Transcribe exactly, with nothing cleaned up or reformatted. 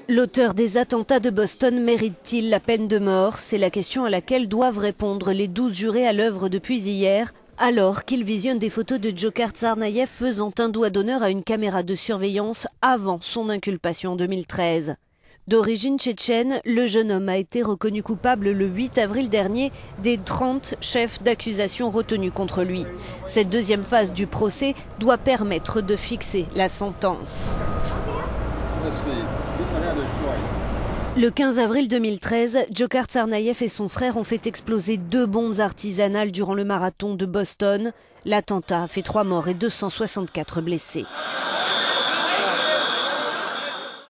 L'auteur des attentats de Boston mérite-t-il la peine de mort? C'est la question à laquelle doivent répondre les douze jurés à l'œuvre depuis hier, alors qu'ils visionnent des photos de Dzhokhar Tsarnaev faisant un doigt d'honneur à une caméra de surveillance avant son inculpation en deux mille treize. D'origine tchétchène, le jeune homme a été reconnu coupable le huit avril dernier des trente chefs d'accusation retenus contre lui. Cette deuxième phase du procès doit permettre de fixer la sentence. Le quinze avril deux mille treize, Dzhokhar Tsarnaev et son frère ont fait exploser deux bombes artisanales durant le marathon de Boston. L'attentat a fait trois morts et deux cent soixante-quatre blessés.